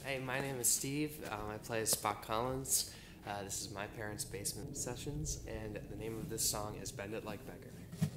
Hey, my name is Steve. I play Spock Collins. This is my parents' basement sessions, and the name of this song is Bend It Like Beggar.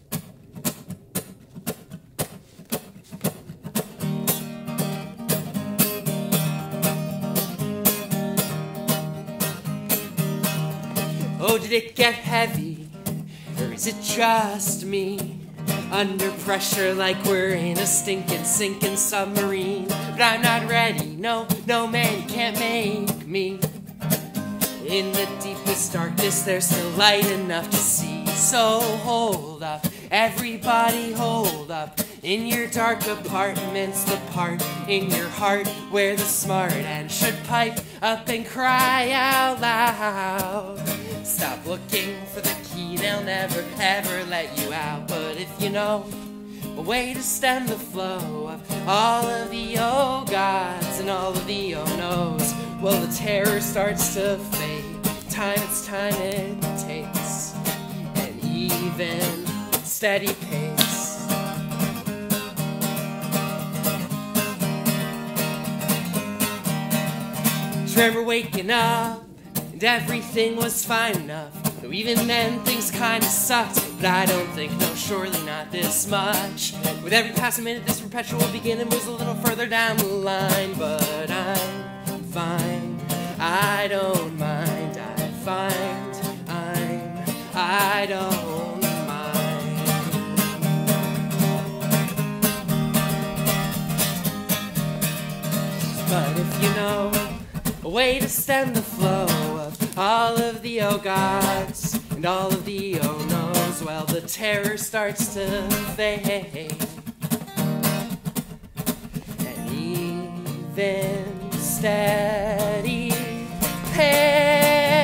Oh, did it get heavy, or is it just me? Under pressure like we're in a stinking, sinking submarine. But I'm not ready, no man, you can't make me. In the deepest darkness there's still light enough to see. So hold up, everybody hold up. In your dark apartments, the part in your heart where the smart and should pipe up and cry out loud. Stop looking for the key, they'll never ever let you out. But if you know a way to stem the flow of all of the oh gods and all of the oh no's, well, the terror starts to fade. It's time it takes an even, steady pace. Just remember waking up and everything was fine enough. Though even then things kinda sucked. But I don't think, no, surely not this much. With every passing minute this perpetual beginning moves a little further down the line. But I'm fine, I don't mind. I don't mind. But if you know a way to stem the flow of all of the oh gods and all of the oh no's, well, the terror starts to fade. And even steady pace.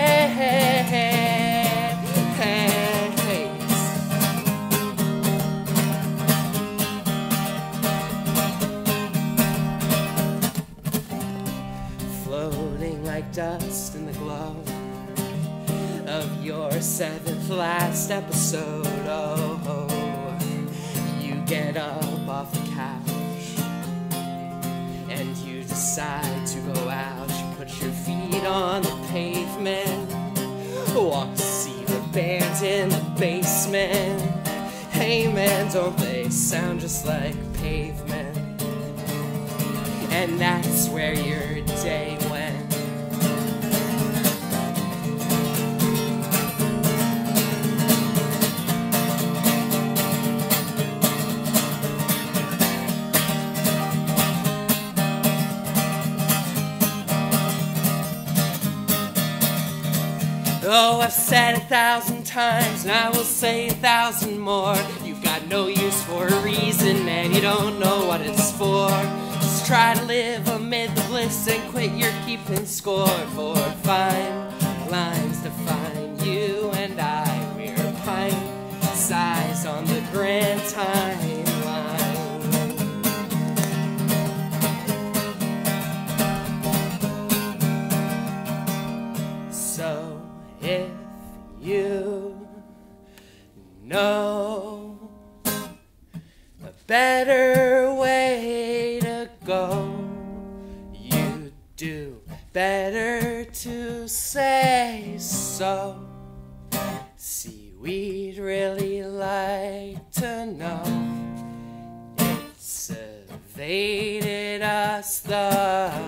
Floating like dust in the glow of your seventh last episode. Oh, you get up off the couch and you decide to go out. You put your feet on the pavement, walk to see the band in the basement. Hey man, don't they sound just like pavement? And that's where your day went. Oh, I've said 1,000 times, and I will say 1,000 more. You've got no use for a reason, man, you don't know what it's for. Just try to live amid the bliss and quit your keeping score. For fine lines define you and I. We're pint size on the grand timeline. So if you know a better way to go, you do better to say so. See, we'd really like to know. It's evaded us thus